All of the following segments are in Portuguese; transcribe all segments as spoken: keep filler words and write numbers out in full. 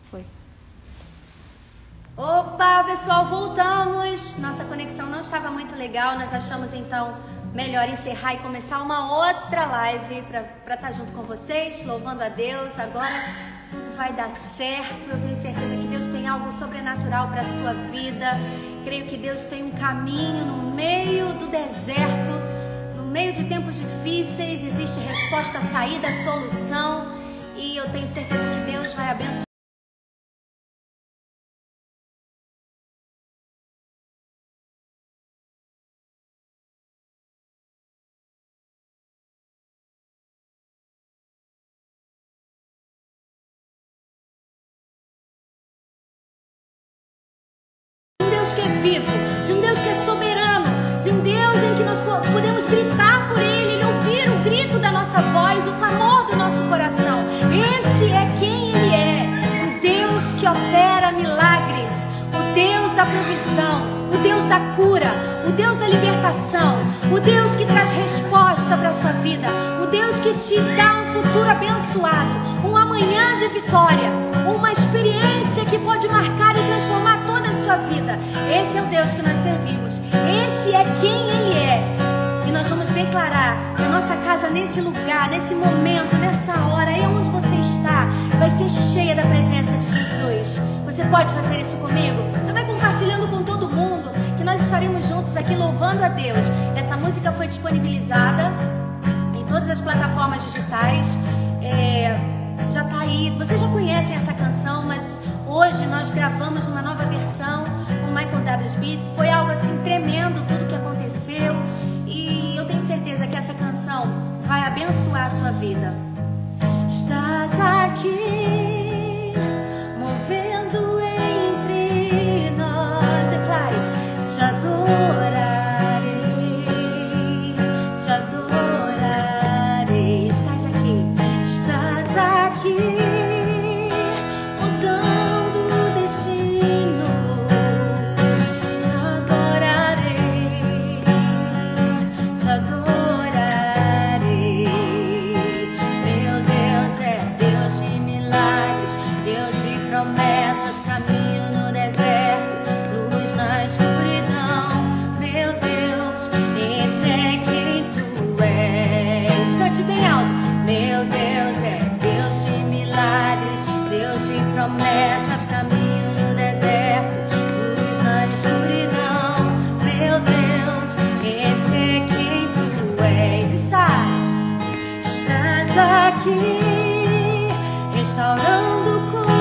Foi. Opa, pessoal, voltamos. Nossa conexão não estava muito legal. Nós achamos então melhor encerrar e começar uma outra live para estar junto com vocês, louvando a Deus. Agora tudo vai dar certo. Eu tenho certeza que Deus tem algo sobrenatural para a sua vida. Creio que Deus tem um caminho no meio do deserto, no meio de tempos difíceis. Existe resposta, saída, solução. E eu tenho certeza que Deus vai abençoar. Que é vivo, de um Deus que é soberano, de um Deus em que nós podemos gritar por Ele, Ele ouvir o grito da nossa voz, o clamor do nosso coração. Esse é quem Ele é, o Deus que opera milagres, o Deus da provisão, o Deus da cura, o Deus da libertação, o Deus que traz resposta para a sua vida, o Deus que te dá um futuro abençoado, um amanhã de vitória, uma experiência que pode marcar e transformar toda a sua vida. Esse é o Deus que nós servimos. Esse é quem Ele é. E nós vamos declarar que a nossa casa nesse lugar, nesse momento, nessa hora, aí onde você está, vai ser cheia da presença de Jesus. Você pode fazer isso comigo? Já vai compartilhando com todo mundo que nós estaremos juntos aqui louvando a Deus. Essa música foi disponibilizada em todas as plataformas digitais. É... Já tá aí, vocês já conhecem essa canção, mas hoje nós gravamos uma nova versão com Michael W. Smith. Foi algo assim tremendo tudo que aconteceu e eu tenho certeza que essa canção vai abençoar a sua vida. Estás aqui, movendo entre nós, declare, te adorarei, te adorarei. Estás aqui, estás aqui, mudando o destino, te adorarei, te adorarei. Meu Deus é Deus de milagres, Deus de promessas, caminho no deserto, luz na escuridão. Meu Deus, esse é quem tu és. Cante bem alto. Meu Deus é Deus de milagres, Deus de promessas, caminho no deserto, luz na escuridão. Meu Deus, esse é quem tu és. Estás, estás aqui, restaurando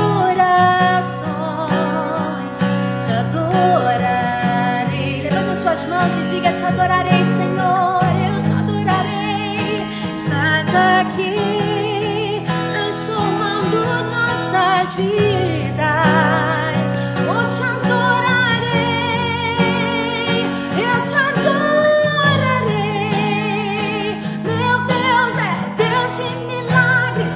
corações, te adorarei. Levante as suas mãos e diga, te adorarei, Senhor, eu te adorarei. Estás aqui, transformando nossas vidas. Oh, te adorarei, eu te adorarei. Meu Deus é Deus de milagres,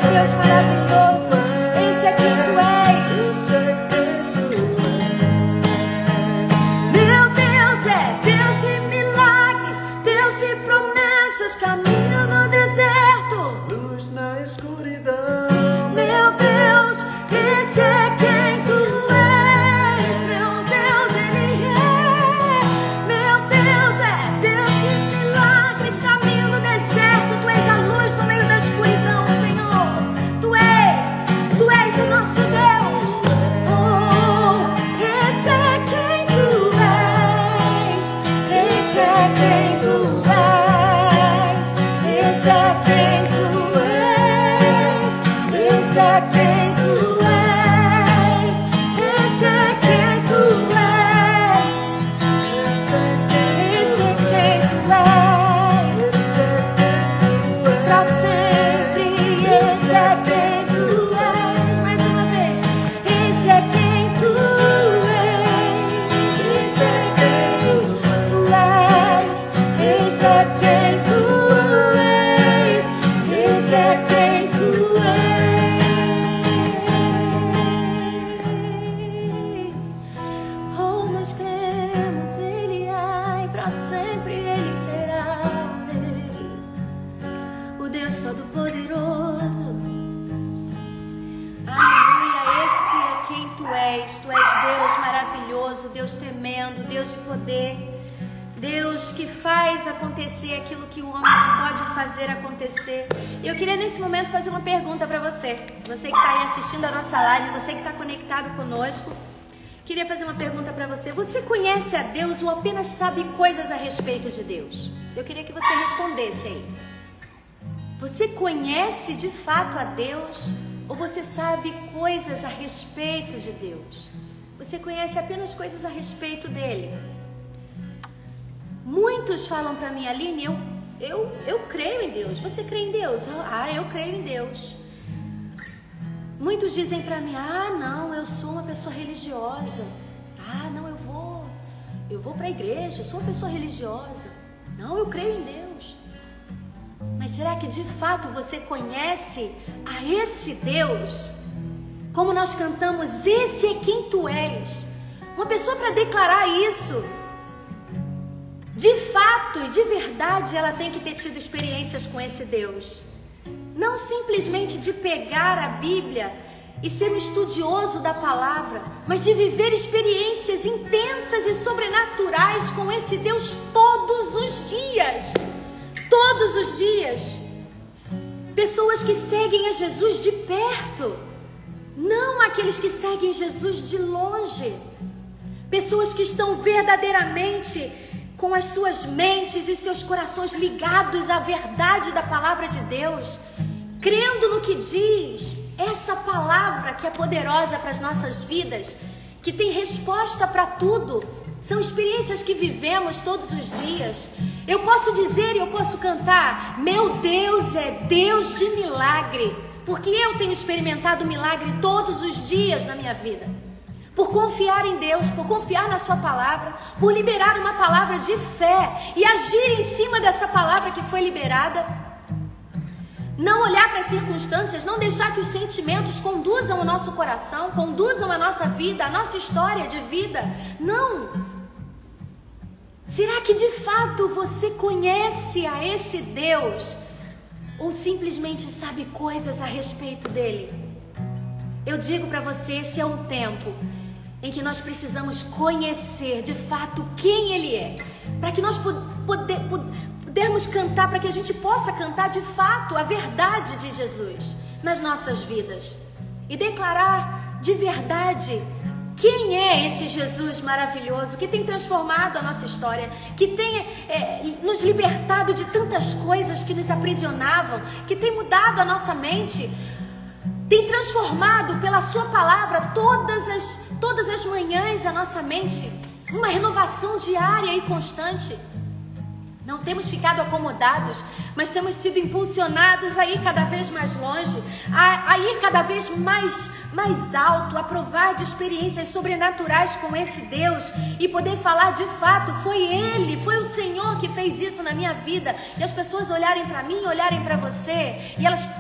és Deus maravilhoso. Esse é quem tu és. Meu Deus é Deus de milagres, Deus de promessas, caminho no deserto, luz na escuridão. meu Deus, esse é quem tu és. Meu Deus, Ele é. Meu Deus é Deus de milagres, caminho no deserto. Tu és a luz no meio da escuridão, Senhor. Tu és, Tu és o nosso Deus. Oh, esse é quem tu és. Esse é quem tu és. Esse é quem tu és. Esse é quem tu és. Esse é quem tu és. Esse é quem tu és. Pra sempre. Esse é quem tu és. Mais uma vez. Esse é quem tu és. Esse é quem tu és. Esse é quem tu és. Esse é quem tu és. Oh, nós cremos, Ele é, e pra sempre Ele será o Deus Todo-Poderoso. Aleluia, esse é quem tu és. Tu és Deus maravilhoso, Deus tremendo, Deus de poder. Deus que faz acontecer aquilo que o homem não pode fazer acontecer. Eu queria nesse momento fazer uma pergunta para você. Você que está aí assistindo a nossa live, você que está conectado conosco. Queria fazer uma pergunta para você. Você conhece a Deus ou apenas sabe coisas a respeito de Deus? Eu queria que você respondesse aí. Você conhece de fato a Deus ou você sabe coisas a respeito de Deus? Você conhece apenas coisas a respeito dele? Muitos falam para mim, Aline, eu, eu, eu creio em Deus. Você crê em Deus? Ah, eu creio em Deus. Muitos dizem para mim, ah, não, eu sou uma pessoa religiosa. Ah, não, eu vou, eu vou para a igreja, eu sou uma pessoa religiosa. Não, eu creio em Deus. Mas será que de fato você conhece a esse Deus? Como nós cantamos, esse é quem tu és. Uma pessoa para declarar isso, de fato e de verdade, ela tem que ter tido experiências com esse Deus. Não simplesmente de pegar a Bíblia e ser um estudioso da palavra, mas de viver experiências intensas e sobrenaturais com esse Deus todos os dias. Todos os dias. Pessoas que seguem a Jesus de perto, não aqueles que seguem Jesus de longe. Pessoas que estão verdadeiramente com as suas mentes e os seus corações ligados à verdade da palavra de Deus, crendo no que diz essa palavra que é poderosa para as nossas vidas, que tem resposta para tudo. São experiências que vivemos todos os dias. Eu posso dizer e eu posso cantar, meu Deus é Deus de milagre, porque eu tenho experimentado milagre todos os dias na minha vida. Por confiar em Deus, por confiar na sua palavra, por liberar uma palavra de fé e agir em cima dessa palavra que foi liberada. Não olhar para as circunstâncias, não deixar que os sentimentos conduzam o nosso coração, conduzam a nossa vida, a nossa história de vida. Não! Será que de fato você conhece a esse Deus ou simplesmente sabe coisas a respeito dele? Eu digo para você, esse é um tempo em que nós precisamos conhecer de fato quem Ele é, para que nós poder, pudermos cantar, para que a gente possa cantar de fato a verdade de Jesus nas nossas vidas e declarar de verdade quem é esse Jesus maravilhoso que tem transformado a nossa história, que tem é, nos libertado de tantas coisas que nos aprisionavam, que tem mudado a nossa mente, tem transformado pela sua palavra todas as, todas as manhãs a nossa mente, uma renovação diária e constante. Não temos ficado acomodados, mas temos sido impulsionados a ir cada vez mais longe, a, a ir cada vez mais, mais alto, a provar de experiências sobrenaturais com esse Deus e poder falar de fato, foi Ele, foi o Senhor que fez isso na minha vida. E as pessoas olharem para mim, olharem para você e elas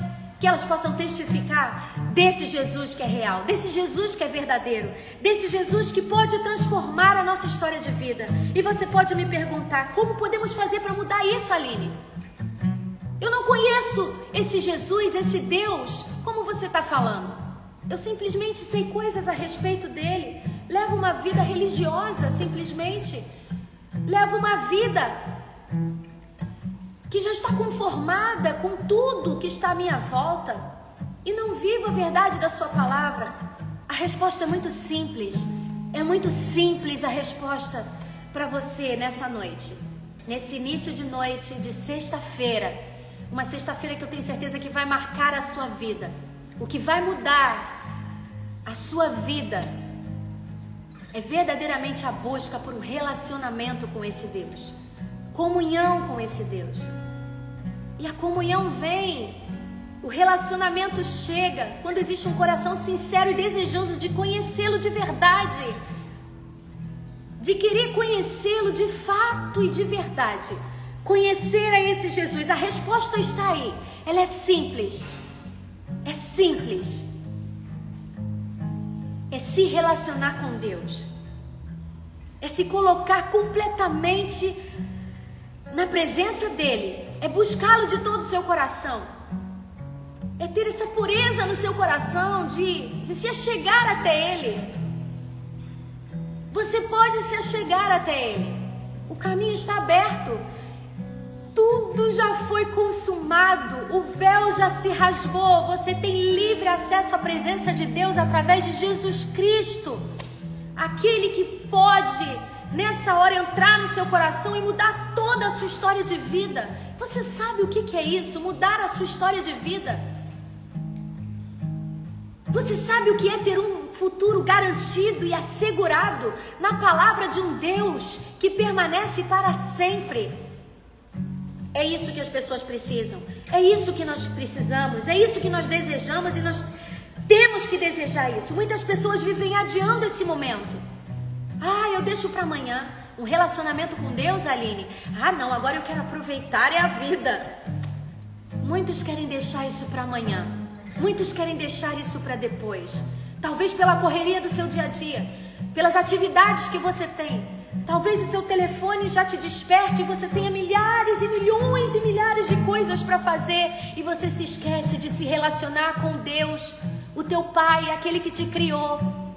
que elas possam testificar desse Jesus que é real, desse Jesus que é verdadeiro, desse Jesus que pode transformar a nossa história de vida. E você pode me perguntar, como podemos fazer para mudar isso, Aline? Eu não conheço esse Jesus, esse Deus, como você está falando. Eu simplesmente sei coisas a respeito dele, levo uma vida religiosa, simplesmente. Levo uma vida que já está conformada com tudo que está à minha volta e não vivo a verdade da sua palavra. A resposta é muito simples, é muito simples a resposta para você nessa noite, nesse início de noite de sexta-feira, uma sexta-feira que eu tenho certeza que vai marcar a sua vida. O que vai mudar a sua vida é verdadeiramente a busca por um relacionamento com esse Deus, comunhão com esse Deus. E a comunhão vem, o relacionamento chega quando existe um coração sincero e desejoso de conhecê-lo de verdade, de querer conhecê-lo de fato e de verdade, conhecer a esse Jesus. A resposta está aí, ela é simples, é simples, é se relacionar com Deus, é se colocar completamente na presença dele, é buscá-lo de todo o seu coração, é ter essa pureza no seu coração de, de se achegar até ele. Você pode se achegar até ele, o caminho está aberto, tudo já foi consumado, o véu já se rasgou, você tem livre acesso à presença de Deus através de Jesus Cristo, aquele que pode nessa hora entrar no seu coração e mudar toda a sua história de vida. Você sabe o que é isso? Mudar a sua história de vida. Você sabe o que é ter um futuro garantido e assegurado na palavra de um Deus que permanece para sempre. É isso que as pessoas precisam, é isso que nós precisamos, é isso que nós desejamos e nós temos que desejar isso. Muitas pessoas vivem adiando esse momento. Ah, eu deixo para amanhã. Um relacionamento com Deus, Aline? Ah, não, agora eu quero aproveitar, é a vida. Muitos querem deixar isso para amanhã. Muitos querem deixar isso para depois. Talvez pela correria do seu dia a dia, pelas atividades que você tem. Talvez o seu telefone já te desperte e você tenha milhares e milhões e milhares de coisas para fazer e você se esquece de se relacionar com Deus, o teu Pai, aquele que te criou,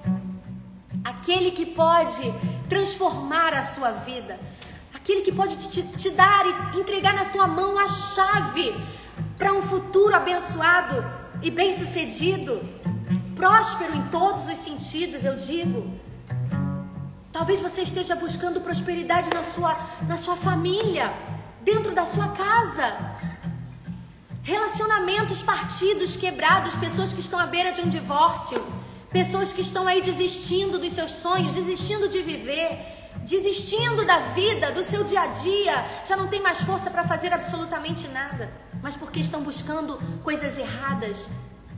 aquele que pode transformar a sua vida, aquele que pode te, te dar e entregar na tua mão a chave para um futuro abençoado e bem-sucedido, próspero em todos os sentidos, eu digo. Talvez você esteja buscando prosperidade na sua, na sua família, dentro da sua casa. Relacionamentos partidos, quebrados, pessoas que estão à beira de um divórcio, pessoas que estão aí desistindo dos seus sonhos, desistindo de viver, desistindo da vida, do seu dia a dia, já não tem mais força para fazer absolutamente nada, mas porque estão buscando coisas erradas,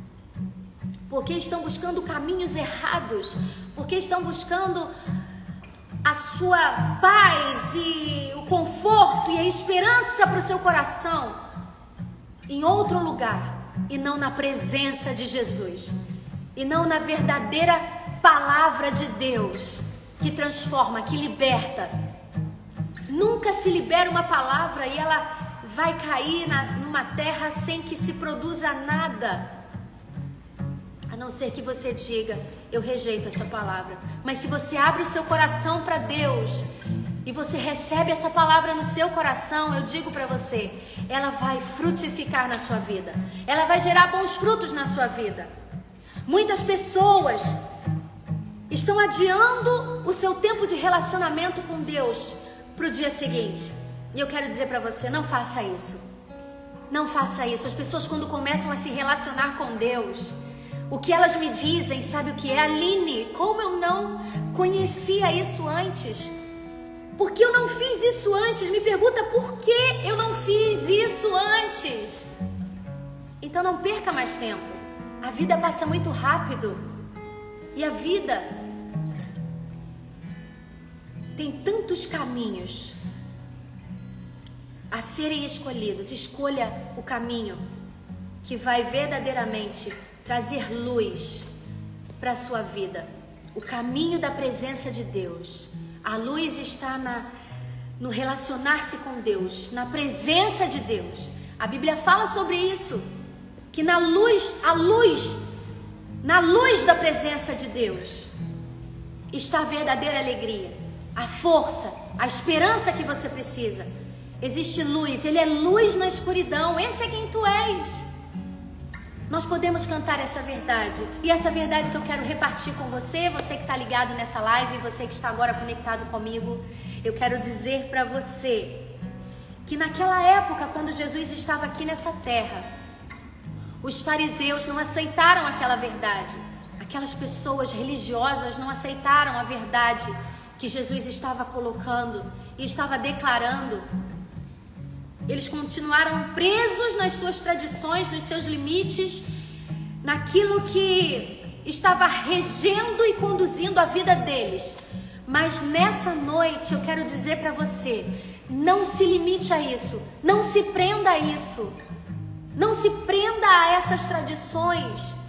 porque estão buscando caminhos errados, porque estão buscando a sua paz e o conforto e a esperança para o seu coração em outro lugar e não na presença de Jesus e não na verdadeira palavra de Deus que transforma, que liberta. Nunca se libera uma palavra e ela vai cair na, numa terra sem que se produza nada, a não ser que você diga: eu rejeito essa palavra. Mas se você abre o seu coração para Deus e você recebe essa palavra no seu coração, eu digo para você, ela vai frutificar na sua vida, ela vai gerar bons frutos na sua vida. Muitas pessoas estão adiando o seu tempo de relacionamento com Deus para o dia seguinte, e eu quero dizer para você, não faça isso, não faça isso. As pessoas, quando começam a se relacionar com Deus, o que elas me dizem, sabe o que é? Aline, como eu não conhecia isso antes? Por que eu não fiz isso antes? Me pergunta por que eu não fiz isso antes. Então não perca mais tempo. A vida passa muito rápido. E a vida tem tantos caminhos a serem escolhidos. Escolha o caminho que vai verdadeiramente trazer luz para a sua vida. O caminho da presença de Deus. A luz está na, no relacionar-se com Deus, na presença de Deus. A Bíblia fala sobre isso, que na luz, a luz, na luz da presença de Deus, está a verdadeira alegria, a força, a esperança que você precisa. Existe luz, Ele é luz na escuridão, esse é quem tu és. Nós podemos cantar essa verdade, e essa verdade que eu quero repartir com você, você que está ligado nessa live, você que está agora conectado comigo, eu quero dizer para você, que naquela época, quando Jesus estava aqui nessa terra, os fariseus não aceitaram aquela verdade, aquelas pessoas religiosas não aceitaram a verdade que Jesus estava colocando e estava declarando. Eles continuaram presos nas suas tradições, nos seus limites, naquilo que estava regendo e conduzindo a vida deles. Mas nessa noite eu quero dizer para você, não se limite a isso, não se prenda a isso, não se prenda a essas tradições.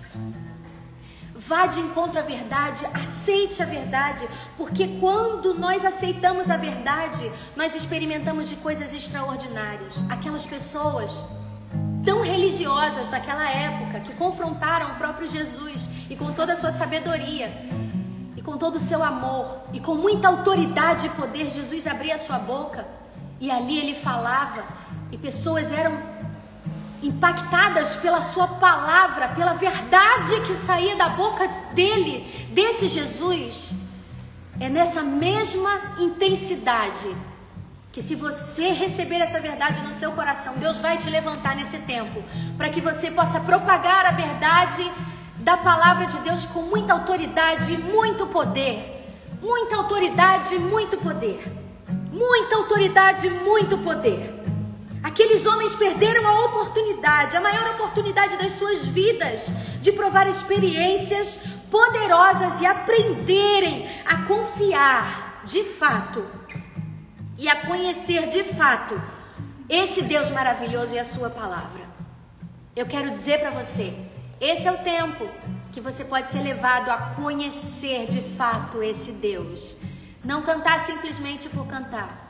Vá de encontro à verdade, aceite a verdade, porque quando nós aceitamos a verdade, nós experimentamos de coisas extraordinárias. Aquelas pessoas tão religiosas daquela época, que confrontaram o próprio Jesus, e com toda a sua sabedoria, e com todo o seu amor, e com muita autoridade e poder, Jesus abria a sua boca, e ali ele falava, e pessoas eram impactadas pela sua palavra, pela verdade que saía da boca dele, desse Jesus. É nessa mesma intensidade que, se você receber essa verdade no seu coração, Deus vai te levantar nesse tempo, para que você possa propagar a verdade da palavra de Deus com muita autoridade e muito poder. Muita autoridade e muito poder. Muita autoridade e muito poder. Aqueles homens perderam a oportunidade, a maior oportunidade das suas vidas, de provar experiências poderosas e aprenderem a confiar de fato e a conhecer de fato esse Deus maravilhoso e a sua palavra. Eu quero dizer para você, esse é o tempo que você pode ser levado a conhecer de fato esse Deus. Não cantar simplesmente por cantar.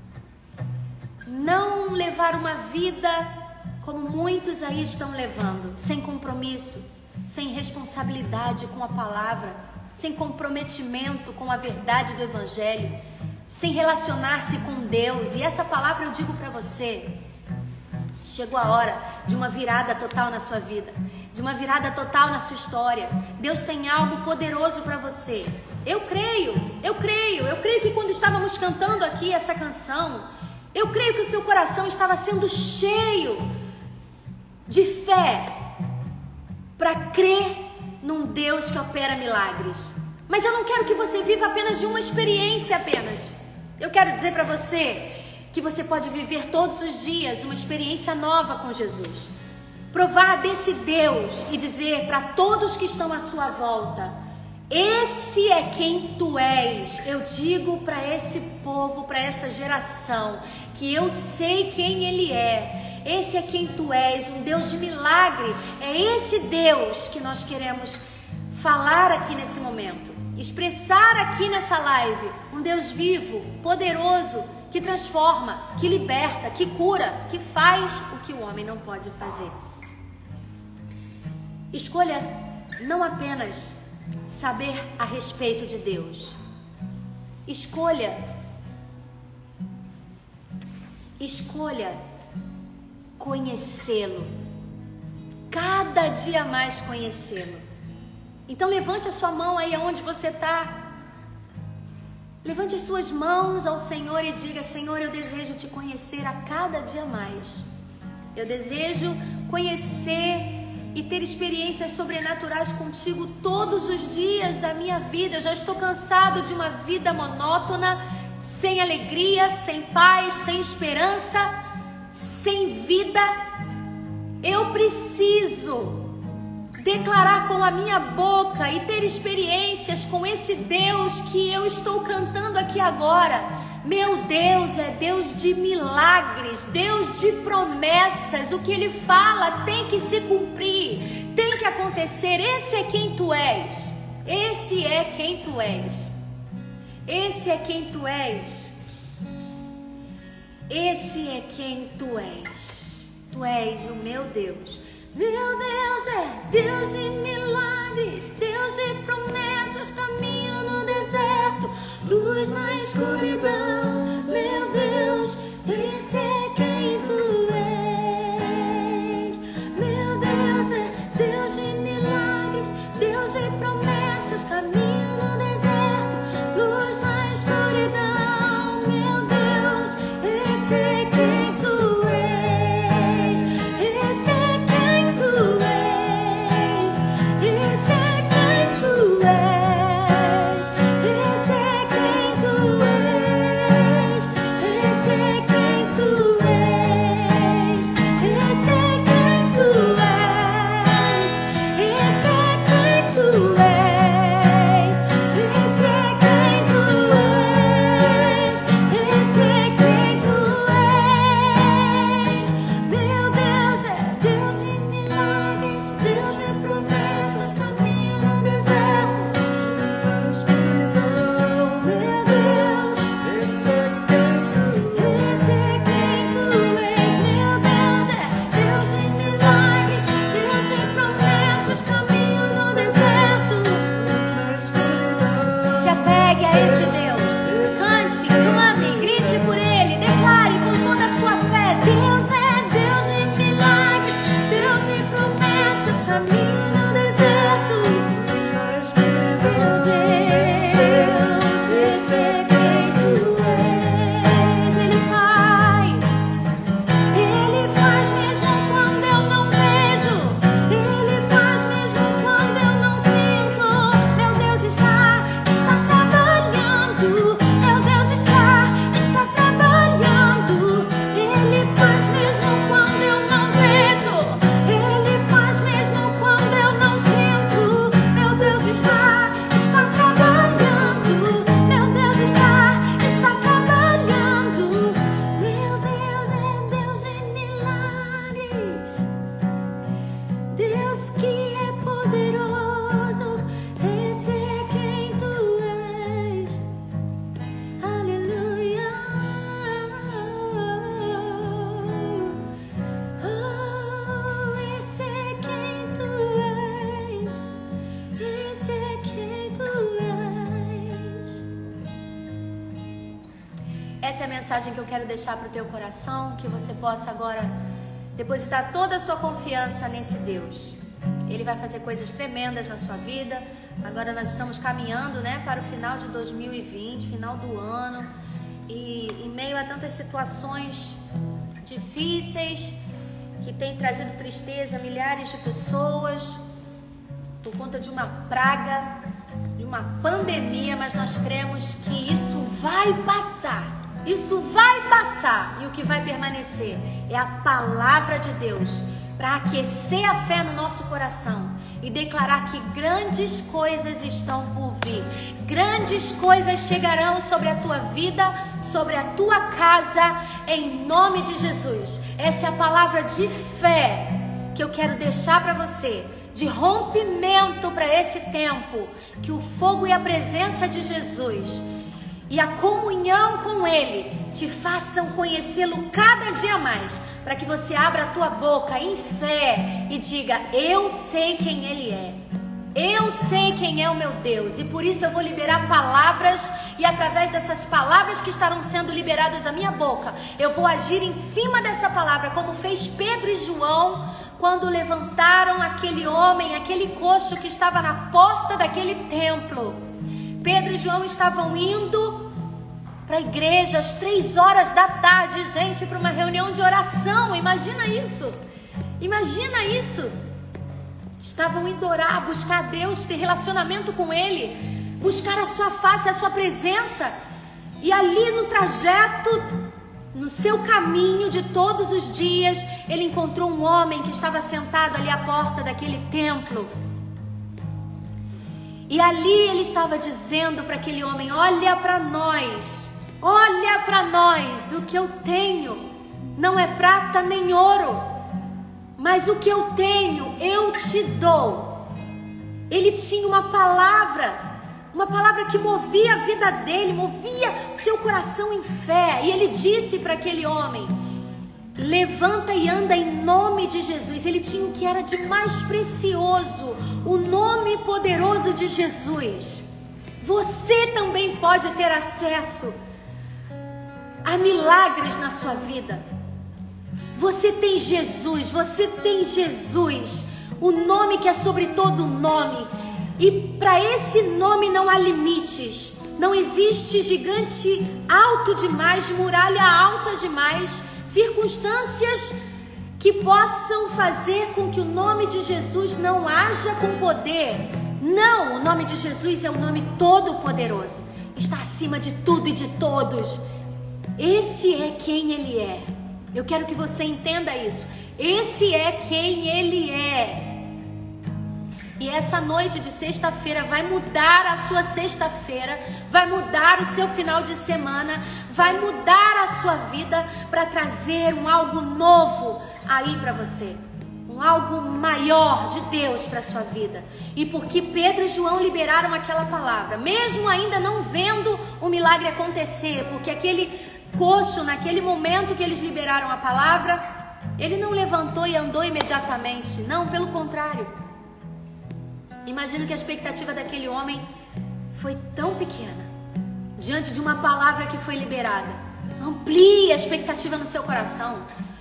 Não levar uma vida como muitos aí estão levando, sem compromisso, sem responsabilidade com a palavra, sem comprometimento com a verdade do Evangelho, sem relacionar-se com Deus. E essa palavra eu digo para você, chegou a hora de uma virada total na sua vida, de uma virada total na sua história. Deus tem algo poderoso para você. Eu creio, eu creio, eu creio que quando estávamos cantando aqui essa canção, eu creio que o seu coração estava sendo cheio de fé para crer num Deus que opera milagres. Mas eu não quero que você viva apenas de uma experiência apenas. Eu quero dizer para você que você pode viver todos os dias uma experiência nova com Jesus. Provar desse Deus e dizer para todos que estão à sua volta: esse é quem tu és. Eu digo para esse povo, para essa geração, que eu sei quem Ele é. Esse é quem tu és, um Deus de milagre. É esse Deus que nós queremos falar aqui nesse momento, expressar aqui nessa live. Um Deus vivo, poderoso, que transforma, que liberta, que cura, que faz o que o homem não pode fazer. Escolha não apenas saber a respeito de Deus. Escolha, escolha conhecê-lo, cada dia mais conhecê-lo. Então levante a sua mão aí aonde você está. Levante as suas mãos ao Senhor e diga: Senhor, eu desejo te conhecer a cada dia mais. Eu desejo conhecer e ter experiências sobrenaturais contigo todos os dias da minha vida. Eu já estou cansado de uma vida monótona, sem alegria, sem paz, sem esperança, sem vida. Eu preciso declarar com a minha boca e ter experiências com esse Deus que eu estou cantando aqui agora, Meu Deus é Deus de milagres, Deus de promessas. O que Ele fala tem que se cumprir, tem que acontecer. Esse é quem Tu és. Esse é quem Tu és. Esse é quem Tu és. Esse é quem Tu és. Tu és o meu Deus. Meu Deus é Deus de milagres, Deus de promessas, caminho no deserto, luz na escuridão. Meu Deus, esse é quem Tu és. Meu Deus é Deus de milagres, Deus de promessas, caminho no deserto, luz na escuridão. Meu Deus, esse é quem Tu és. Esse é quem Tu és. Esse é quem Tu és. Esse é quem Tu és. Esse é quem Tu és. Esse é quem Tu és. Esse é quem Tu és. Esse é quem Tu és. Esse é quem Tu és. Meu Deus é Deus de milagres, Deus de promessas, caminho no deserto. Meu Deus, Esse é quem Tu esse é quem Tu és. Meu Deus é Deus de milagres, Deus de promessas, caminho no deserto. na escuridão. Se apegue a esse Deus. Cante, clame, grite por Ele, declare com toda a sua fé. Deus é Deus de milagres, Deus de promessas, caminho no deserto. Na escuridão. Meu Deus, esse é quem Tu és. Ele faz, Ele faz mesmo quando eu não vejo, Ele faz mesmo quando eu não sinto. Meu Deus está, está trabalhando. Meu Deus está, está trabalhando. Ele faz mesmo quando eu não vejo, Ele faz mesmo quando eu não sinto. Meu Deus está, está trabalhando. Meu Deus está, está trabalhando. Meu Deus é Deus de milagres, Deus que é poderoso. Esse é quem Tu és. Aleluia. Oh, esse é quem Tu és. Esse é quem Tu és. Essa é a mensagem que eu quero deixar para o teu coração, que você possa agora depositar toda a sua confiança nesse Deus. Ele vai fazer coisas tremendas na sua vida. Agora nós estamos caminhando, né, para o final de dois mil e vinte, final do ano. E em meio a tantas situações difíceis que têm trazido tristeza a milhares de pessoas por conta de uma praga, de uma pandemia, mas nós cremos que isso vai passar. Isso vai passar, e o que vai permanecer é a palavra de Deus para aquecer a fé no nosso coração e declarar que grandes coisas estão por vir. Grandes coisas chegarão sobre a tua vida, sobre a tua casa, em nome de Jesus. Essa é a palavra de fé que eu quero deixar para você, de rompimento para esse tempo, que o fogo e a presença de Jesus e a comunhão com Ele te façam conhecê-lo cada dia mais, para que você abra a tua boca em fé e diga: eu sei quem Ele é, eu sei quem é o meu Deus, e por isso eu vou liberar palavras, e através dessas palavras que estarão sendo liberadas da minha boca, eu vou agir em cima dessa palavra, como fez Pedro e João, quando levantaram aquele homem, aquele coxo que estava na porta daquele templo. Pedro e João estavam indo para a igreja às três horas da tarde, gente, para uma reunião de oração. Imagina isso, imagina isso. Estavam indo orar, buscar a Deus, ter relacionamento com Ele, buscar a sua face, a sua presença. E ali no trajeto, no seu caminho de todos os dias, ele encontrou um homem que estava sentado ali à porta daquele templo. E ali ele estava dizendo para aquele homem: olha para nós, Olha para nós, o que eu tenho não é prata nem ouro, mas o que eu tenho eu te dou. Ele tinha uma palavra, uma palavra que movia a vida dele, movia seu coração em fé. E ele disse para aquele homem: levanta e anda em nome de Jesus. Ele tinha o que era de mais precioso, o nome poderoso de Jesus. Você também pode ter acesso a milagres na sua vida. Você tem Jesus, você tem Jesus, o nome que é sobre todo nome. E para esse nome não há limites. Não existe gigante alto demais, muralha alta demais, circunstâncias que possam fazer com que o nome de Jesus não haja com poder. Não, o nome de Jesus é um nome todo poderoso. Está acima de tudo e de todos. Esse é quem Ele é. Eu quero que você entenda isso. Esse é quem Ele é. E essa noite de sexta-feira vai mudar a sua sexta-feira, vai mudar o seu final de semana, vai mudar a sua vida para trazer um algo novo aí para você. Um algo maior de Deus para a sua vida. E porque Pedro e João liberaram aquela palavra, mesmo ainda não vendo o milagre acontecer, porque aquele coxo, naquele momento que eles liberaram a palavra, ele não levantou e andou imediatamente. Não, pelo contrário. Imagino que a expectativa daquele homem foi tão pequena, diante de uma palavra que foi liberada. Amplie a expectativa no seu coração.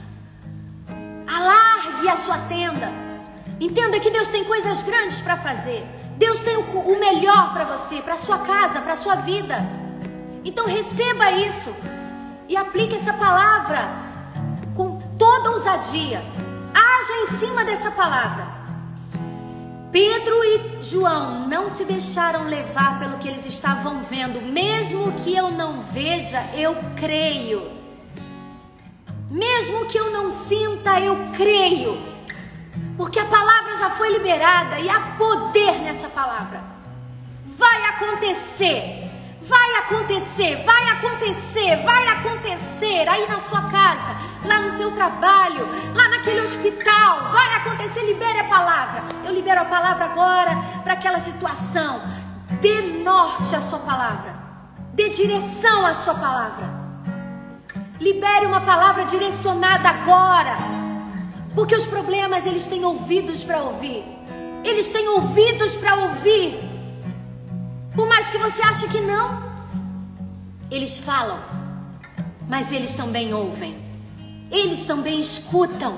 Alargue a sua tenda. Entenda que Deus tem coisas grandes para fazer. Deus tem o melhor para você, para sua casa, para sua vida. Então receba isso e aplique essa palavra com toda ousadia. Haja em cima dessa palavra. Pedro e João não se deixaram levar pelo que eles estavam vendo. Mesmo que eu não veja, eu creio. Mesmo que eu não sinta, eu creio. Porque a palavra já foi liberada e há poder nessa palavra. Vai acontecer. Vai acontecer, vai acontecer, vai acontecer aí na sua casa, lá no seu trabalho, lá naquele hospital. Vai acontecer, libere a palavra. Eu libero a palavra agora para aquela situação. Dê norte à sua palavra. Dê direção à sua palavra. Libere uma palavra direcionada agora. Porque os problemas, eles têm ouvidos para ouvir. Eles têm ouvidos para ouvir. Por mais que você ache que não, eles falam, mas eles também ouvem, eles também escutam.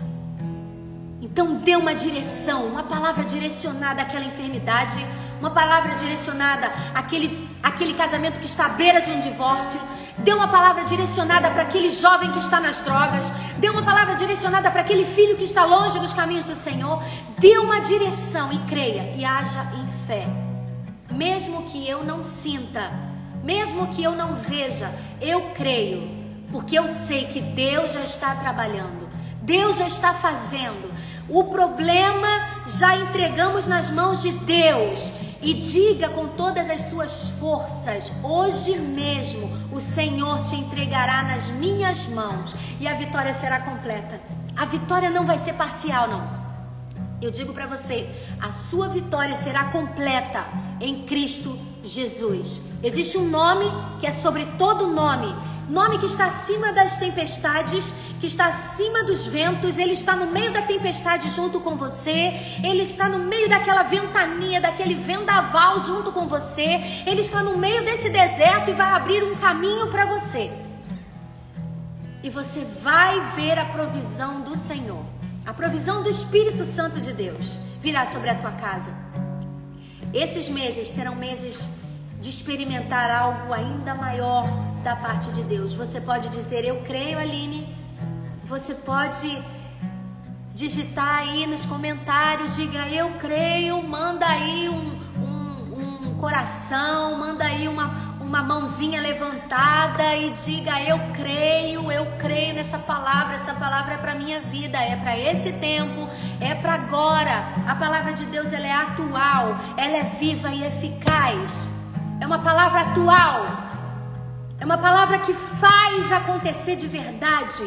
Então dê uma direção, uma palavra direcionada àquela enfermidade, uma palavra direcionada àquele, àquele casamento que está à beira de um divórcio. Dê uma palavra direcionada para aquele jovem que está nas drogas. Dê uma palavra direcionada para aquele filho que está longe dos caminhos do Senhor. Dê uma direção e creia e haja em fé. Mesmo que eu não sinta, mesmo que eu não veja, eu creio, porque eu sei que Deus já está trabalhando, Deus já está fazendo. O problema já entregamos nas mãos de Deus. E diga com todas as suas forças: hoje mesmo o Senhor te entregará nas minhas mãos e a vitória será completa. A vitória não vai ser parcial, não. Eu digo para você, a sua vitória será completa em Cristo Jesus. Existe um nome que é sobre todo nome, nome que está acima das tempestades, que está acima dos ventos. Ele está no meio da tempestade junto com você, ele está no meio daquela ventania, daquele vendaval junto com você, ele está no meio desse deserto e vai abrir um caminho para você. E você vai ver a provisão do Senhor. A provisão do Espírito Santo de Deus virá sobre a tua casa. Esses meses serão meses de experimentar algo ainda maior da parte de Deus. Você pode dizer: eu creio, Aline. Você pode digitar aí nos comentários, diga: eu creio. Manda aí um, um, um coração, manda aí uma, uma mãozinha levantada e diga: eu creio, eu creio nessa palavra. Essa palavra é para minha vida, é para esse tempo, é para agora. A palavra de Deus, ela é atual, ela é viva e eficaz. É uma palavra atual. É uma palavra que faz acontecer de verdade.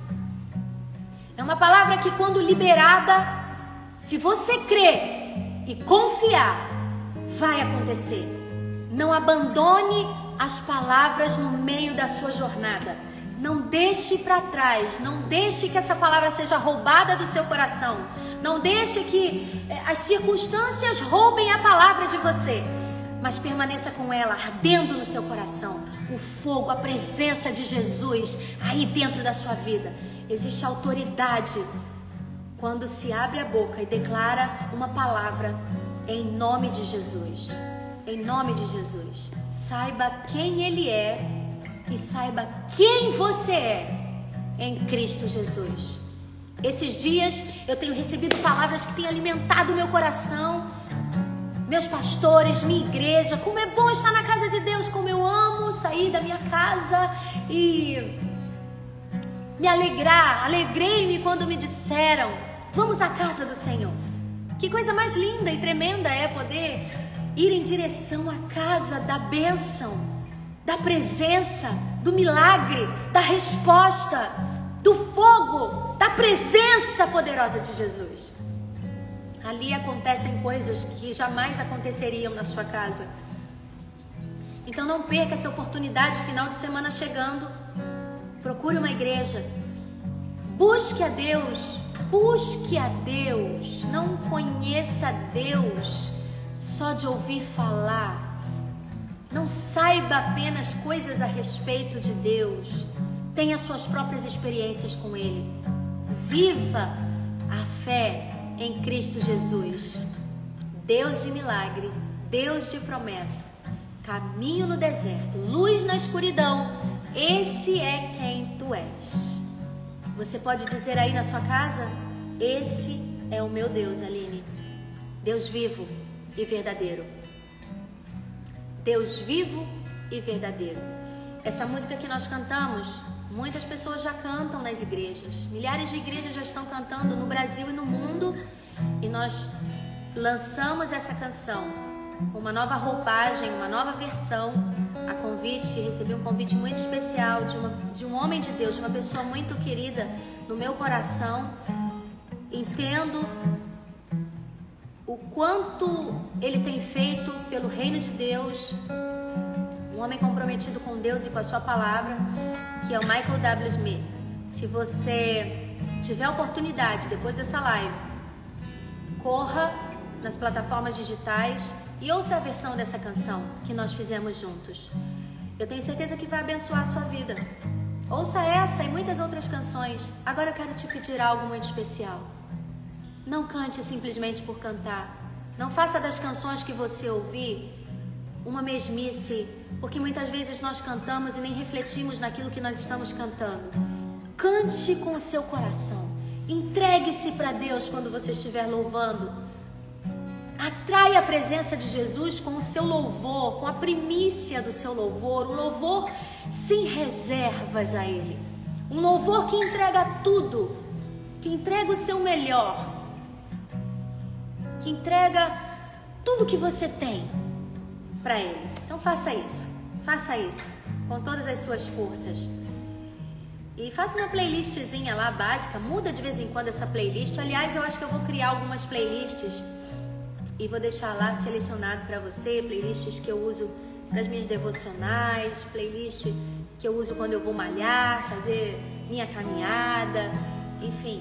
É uma palavra que, quando liberada, se você crer e confiar, vai acontecer. Não abandone as palavras no meio da sua jornada. Não deixe para trás. Não deixe que essa palavra seja roubada do seu coração. Não deixe que as circunstâncias roubem a palavra de você. Mas permaneça com ela ardendo no seu coração. O fogo, a presença de Jesus aí dentro da sua vida. Existe autoridade quando se abre a boca e declara uma palavra em nome de Jesus. Em nome de Jesus. Saiba quem Ele é e saiba quem você é em Cristo Jesus. Esses dias eu tenho recebido palavras que têm alimentado o meu coração. Meus pastores, minha igreja, como é bom estar na casa de Deus, como eu amo sair da minha casa e me alegrar. Alegrei-me quando me disseram, vamos à casa do Senhor. Que coisa mais linda e tremenda é poder ir em direção à casa da bênção, da presença, do milagre, da resposta, do fogo, da presença poderosa de Jesus. Ali acontecem coisas que jamais aconteceriam na sua casa. Então não perca essa oportunidade, final de semana chegando. Procure uma igreja. Busque a Deus. Busque a Deus. Não conheça Deus só de ouvir falar. Não saiba apenas coisas a respeito de Deus. Tenha suas próprias experiências com Ele. Viva a fé em Cristo Jesus. Deus de milagre, Deus de promessa, caminho no deserto, luz na escuridão. Esse é quem tu és. Você pode dizer aí na sua casa, esse é o meu Deus, Aline. Deus vivo e verdadeiro. Deus vivo e verdadeiro. Essa música que nós cantamos, muitas pessoas já cantam nas igrejas. Milhares de igrejas já estão cantando no Brasil e no mundo. E nós lançamos essa canção com uma nova roupagem, uma nova versão. A convite, recebi um convite muito especial de, uma, de um homem de Deus, de uma pessoa muito querida no meu coração. Entendo o quanto ele tem feito pelo reino de Deus. Um homem comprometido com Deus e com a sua palavra, que é o Michael W. Smith. Se você tiver a oportunidade, depois dessa live, corra nas plataformas digitais e ouça a versão dessa canção que nós fizemos juntos. Eu tenho certeza que vai abençoar a sua vida. Ouça essa e muitas outras canções. Agora eu quero te pedir algo muito especial. Não cante simplesmente por cantar. Não faça das canções que você ouvir uma mesmice, porque muitas vezes nós cantamos e nem refletimos naquilo que nós estamos cantando. Cante com o seu coração. Entregue-se para Deus quando você estiver louvando. Atrai a presença de Jesus com o seu louvor, com a primícia do seu louvor, um louvor sem reservas a Ele. Um louvor que entrega tudo, que entrega o seu melhor, que entrega tudo que você tem para Ele. Então faça isso, faça isso com todas as suas forças. E faça uma playlistzinha lá básica, muda de vez em quando essa playlist. Aliás, eu acho que eu vou criar algumas playlists e vou deixar lá selecionado para você, playlists que eu uso para as minhas devocionais, playlist que eu uso quando eu vou malhar, fazer minha caminhada, enfim,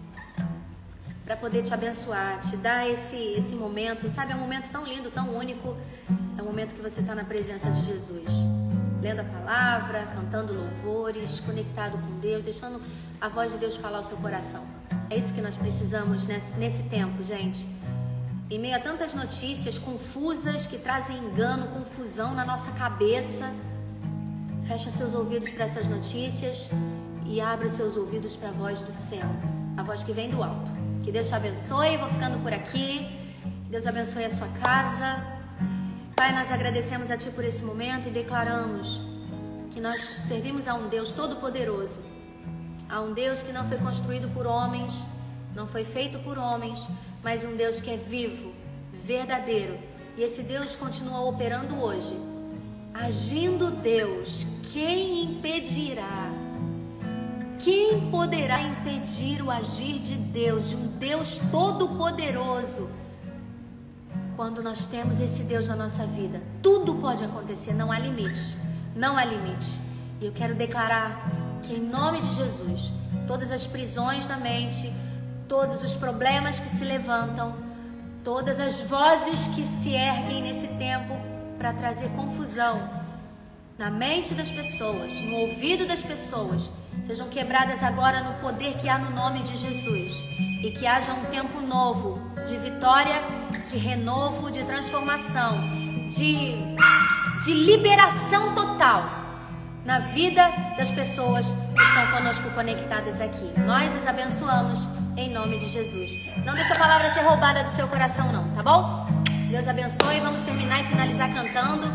para poder te abençoar, te dar esse, esse momento, sabe, é um momento tão lindo, tão único, é um momento que você está na presença de Jesus, lendo a palavra, cantando louvores, conectado com Deus, deixando a voz de Deus falar ao seu coração. É isso que nós precisamos nesse, nesse tempo, gente. Em meio a tantas notícias confusas que trazem engano, confusão na nossa cabeça, fecha seus ouvidos para essas notícias e abre os seus ouvidos para a voz do céu, a voz que vem do alto. Que Deus te abençoe, vou ficando por aqui. Deus abençoe a sua casa. Pai, nós agradecemos a Ti por esse momento e declaramos que nós servimos a um Deus todo-poderoso, a um Deus que não foi construído por homens, não foi feito por homens, mas um Deus que é vivo, verdadeiro. E esse Deus continua operando hoje, Agindo Deus, quem impedirá? Quem poderá impedir o agir de Deus, de um Deus todo-poderoso? Quando nós temos esse Deus na nossa vida, tudo pode acontecer, não há limite, não há limite. E eu quero declarar que em nome de Jesus, todas as prisões da mente, todos os problemas que se levantam, todas as vozes que se erguem nesse tempo para trazer confusão na mente das pessoas, no ouvido das pessoas, sejam quebradas agora no poder que há no nome de Jesus. E que haja um tempo novo de vitória, de renovo, de transformação, de, de liberação total na vida das pessoas que estão conosco conectadas aqui. Nós as abençoamos em nome de Jesus. Não deixa a palavra ser roubada do seu coração não, tá bom? Deus abençoe. Vamos terminar e finalizar cantando.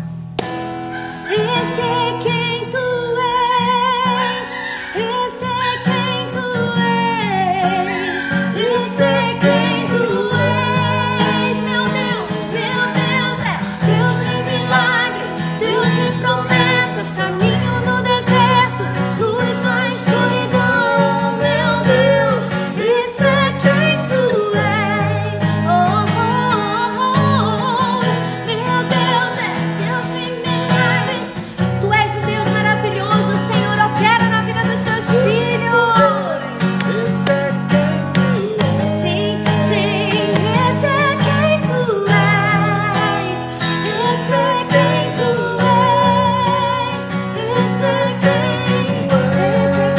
Esse é quem tu és, esse é quem tu és, esse é quem tu és, meu Deus, meu Deus, é Deus de milagres, Deus de promessas, caminho no deserto, luz na escuridão, meu Deus, esse é quem tu és, oh, oh, oh, oh, meu Deus, é Deus de milagres, tu és um Deus maravilhoso, Senhor, opera na vida dos teus filhos. Esse é quem tu és. Sim, sim, esse é quem tu és, esse é quem tu és, esse é quem, esse é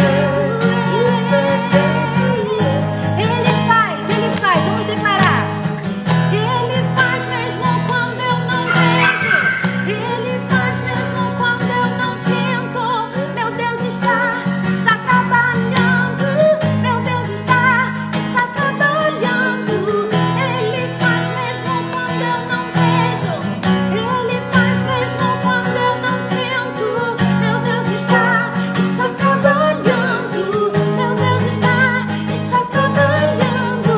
quem tu és. Ele faz, ele faz, vamos declarar. Ele faz mesmo quando eu não vejo, ele faz mesmo quando eu não sinto. Meu Deus está, está trabalhando, meu Deus está, está trabalhando. Ele faz mesmo quando eu não vejo, ele faz mesmo quando eu não sinto. Meu Deus está, está trabalhando, meu Deus está, está trabalhando.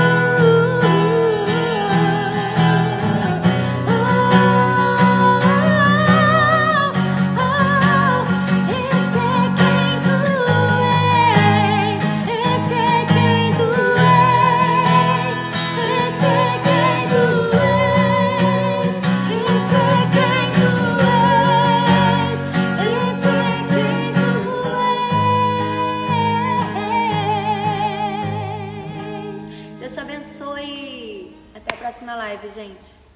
Esse é quem tu és, esse é quem tu és, esse é quem tu és, esse é quem tu és, esse é quem tu és. Deus te abençoe. Até a próxima live, gente.